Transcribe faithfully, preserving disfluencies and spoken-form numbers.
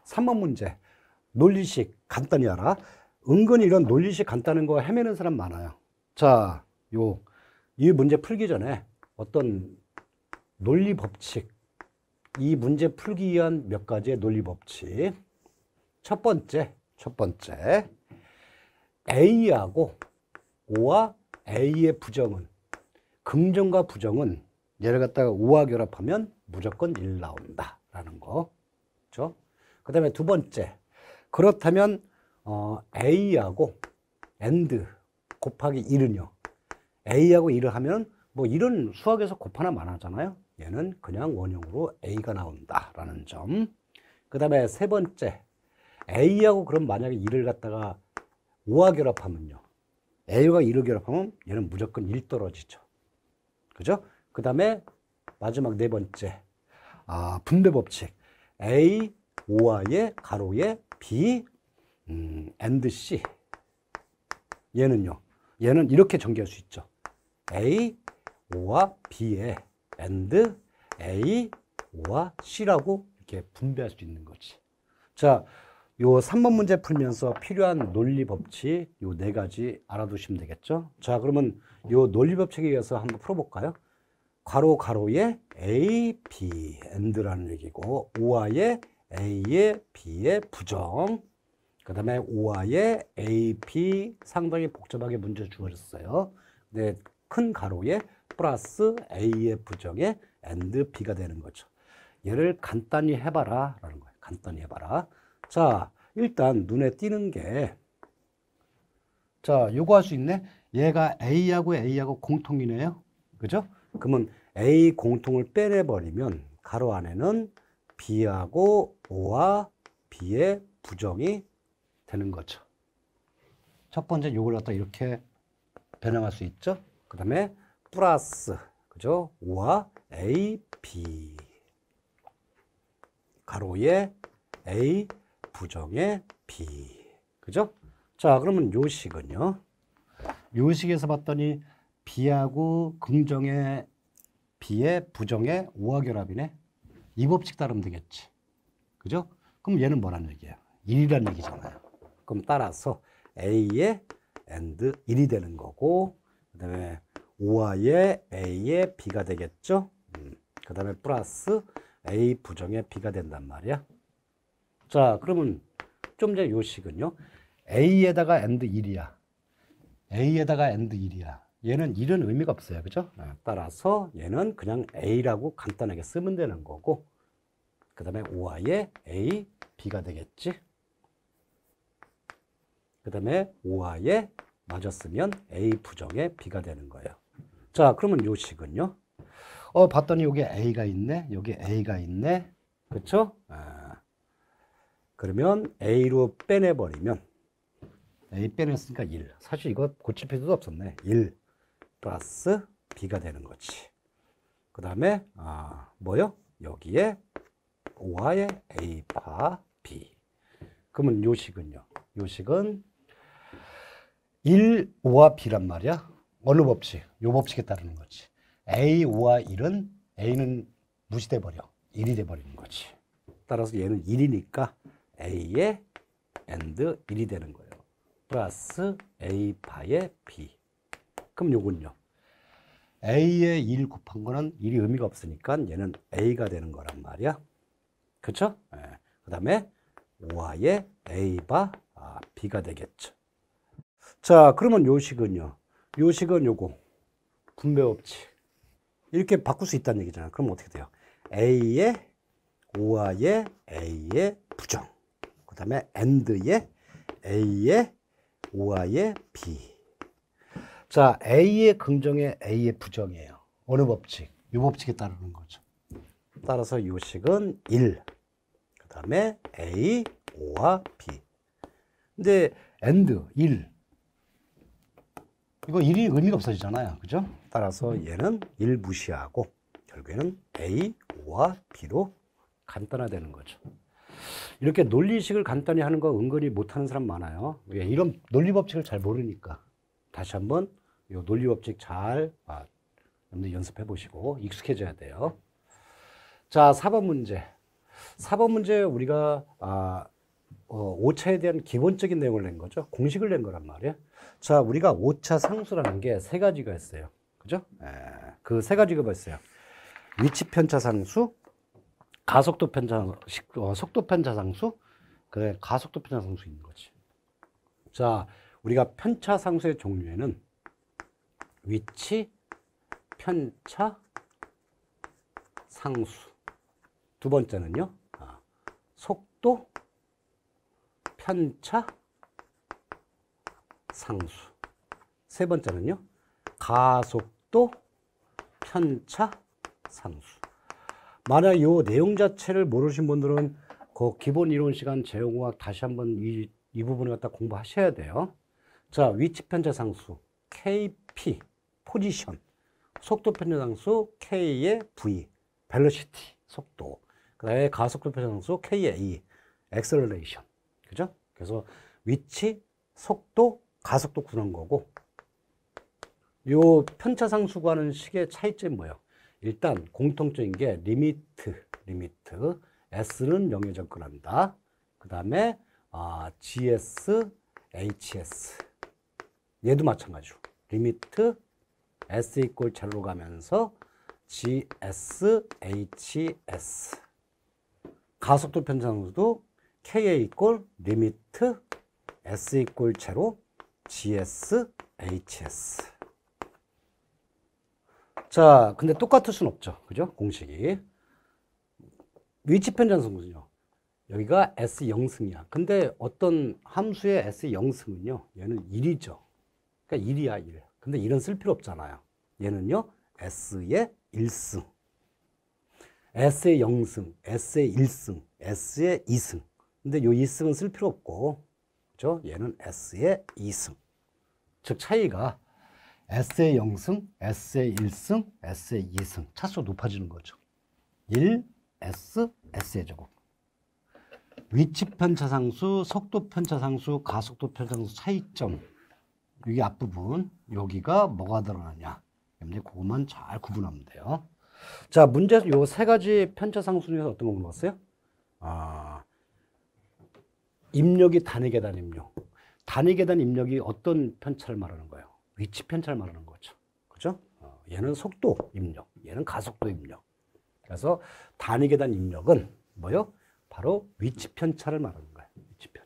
삼 번 문제. 논리식 간단히 알아. 은근히 이런 논리식 간단한 거 헤매는 사람 많아요. 자, 요, 이 문제 풀기 전에 어떤 논리 법칙, 이 문제 풀기 위한 몇 가지의 논리 법칙. 첫 번째, 첫 번째. A하고 O와 A의 부정은, 긍정과 부정은 얘를 갖다가 O와 결합하면 무조건 일 나온다. 라는 거. 그렇죠? 그 다음에 두 번째. 그렇다면, 어, A하고 and 곱하기 일은요. A하고 일을 하면, 뭐 일은 수학에서 곱하나 마나잖아요. 얘는 그냥 원형으로 A가 나온다. 라는 점. 그 다음에 세 번째. A하고 그럼 만약에 일을 갖다가 O와 결합하면요. A와 일을 결합하면 얘는 무조건 일 떨어지죠. 그죠? 그 다음에 마지막 네 번째. 아, 분배 법칙. A, O와의 가로에 B, 음, and C. 얘는요. 얘는 이렇게 전개할 수 있죠. A, O와 B에 and A, O와 C라고 이렇게 분배할 수 있는 거지. 자, 요 삼 번 문제 풀면서 필요한 논리 법칙 요 네 가지 알아두시면 되겠죠. 자, 그러면 요 논리 법칙에 의해서 한번 풀어볼까요? 괄호 가로에 A, B, and라는 얘기고 O와의 A의 B의 부정, 그 다음에 O와의 A, B 상당히 복잡하게 문제 주어졌어요. 근데 큰 가로에 플러스 A의 부정에 and B가 되는 거죠. 얘를 간단히 해봐라 라는 거예요. 간단히 해봐라. 자, 일단 눈에 띄는 게, 자, 요거 할 수 있네. 얘가 A하고 A하고 공통이네요. 그죠? 그러면 A 공통을 빼내버리면 가로 안에는 B하고 O와 B의 부정이 되는 거죠. 첫 번째 요걸 갖다 이렇게 변형할 수 있죠. 그 다음에 플러스, 그죠? O와 A, B 가로에 A 부정의 B. 그죠? 자, 그러면 요 식은요. 요 식에서 봤더니 B하고 긍정의 B의 부정의 O와 결합이네. 이 법칙 따르면 되겠지. 그죠? 그럼 얘는 뭐라는 얘기야? 일이라는 얘기잖아요. 그럼 따라서 A의 and 일이 되는 거고, 그 다음에 O와의 A의 B가 되겠죠? 음, 그 다음에 플러스 A 부정의 B가 된단 말이야. 자, 그러면 좀 전에 요 식은요. A에다가 and 일이야. A에다가 and 일이야. 얘는 일은 의미가 없어요. 그죠? 따라서 얘는 그냥 A라고 간단하게 쓰면 되는 거고, 그 다음에 O와의 A, B가 되겠지. 그 다음에 O와의 맞았으면 A 부정의 B가 되는 거예요. 자, 그러면 요 식은요. 어, 봤더니 여기 A가 있네. 여기 A가 있네. 그쵸? 아, 그러면 A로 빼내버리면, A 빼냈으니까 일. 사실 이거 고칠 필요도 없었네. 일 플러스 B가 되는 거지. 그 다음에, 아, 뭐요? 여기에 O와의 A 바 B. 그러면 요 식은요. 요 식은 일, O와 B란 말이야. 어느 법칙? 요 법칙에 따르는 거지. A, O와 일은 A는 무시돼 버려. 일이 돼 버리는 거지. 따라서 얘는 일이니까 A의 and 일이 되는 거예요. 플러스 A 바의 B. 그럼 요건요. A의 일 곱한 거는 일이 의미가 없으니까 얘는 A가 되는 거란 말이야. 그쵸? 네. 그 다음에 O와의 A 바 아, B가 되겠죠. 자, 그러면 요 식은요. 요 식은 요거. 분배 법칙. 이렇게 바꿀 수 있다는 얘기잖아요. 그럼 어떻게 돼요? A의 O와의 A의 부정. 그 다음에 and의 A의 O와의 B. 자, A의 긍정의 A의 부정이에요. 어느 법칙? 이 법칙에 따르는 거죠. 따라서 이 식은 일. 그 다음에 A, O와 B. 근데 and, 일. 이거 일이 의미가 없어지잖아요. 그죠? 따라서 얘는 일 무시하고 결국에는 A, O와 B로 간단화되는 거죠. 이렇게 논리식을 간단히 하는 거 은근히 못하는 사람 많아요. 이런 논리 법칙을 잘 모르니까. 다시 한번 이 논리 법칙 잘 아, 연습해 보시고 익숙해져야 돼요. 자, 사 번 문제. 사 번 문제 우리가 아, 어, 오차에 대한 기본적인 내용을 낸 거죠. 공식을 낸 거란 말이에요. 자, 우리가 오차 상수라는 게 세 가지가 있어요. 그죠? 그 세 가지가 뭐였어요? 위치 편차 상수, 가속도 편차, 어, 속도 편차 상수, 그래, 가속도 편차 상수 있는 거지. 자, 우리가 편차 상수의 종류에는 위치 편차 상수. 두 번째는요, 아, 속도 편차 상수. 세 번째는요, 가속도 편차 상수. 만약 이 내용 자체를 모르신 분들은 그 기본 이론 시간 제용공학 다시 한번 이, 이 부분을 갖다 공부하셔야 돼요. 자, 위치 편차 상수 케이피 포지션, 속도 편차 상수 K의 V 벨로시티 속도, 그다음에 가속도 편차 상수 K의 A 액셀러레이션. 그죠? 그래서 위치, 속도, 가속도 구는 거고, 요 편차 상수 구하는 식의 차이점이 뭐예요? 일단 공통적인 게 리미트, 리미트 S는 영에 접근한다. 그 다음에 아, 지에스, 에이치에스 얘도 마찬가지로 리미트 S 이퀄 제로로 가면서 지에스, 에이치에스. 가속도 편차 상수도 케이에 이퀄 리미트 S 이퀄 제로 지에스, 에이치에스. 자, 근데 똑같을 순 없죠. 그죠? 공식이. 위치 편차 상수는요, 여기가 에스 영승이야. 근데 어떤 함수의 에스 영승은요, 얘는 일이죠. 그러니까 일이야, 일. 근데 일은 쓸 필요 없잖아요. 얘는요, S의 일승. S의 영승, S의 일승, S의 이승. 근데 요 이승은 쓸 필요 없고, 그죠? 얘는 S의 이승. 즉, 차이가 S의 영승, S의 일승, S의 이승. 차수가 높아지는 거죠. 일, S, S의 제곱. 위치 편차 상수, 속도 편차 상수, 가속도 편차 상수 차이점. 여기 앞부분, 여기가 뭐가 드러나냐. 이제 그것만 잘 구분하면 돼요. 자, 문제 요 세 가지 편차 상수 중에서 어떤 거 물어봤어요? 아, 입력이 단위 계단 입력. 단위 계단 입력이 어떤 편차를 말하는 거예요? 위치 편차를 말하는 거죠. 그죠? 어, 얘는 속도 입력, 얘는 가속도 입력. 그래서 단위 계단 입력은 뭐요? 바로 위치 편차를 말하는 거예요. 위치 편차.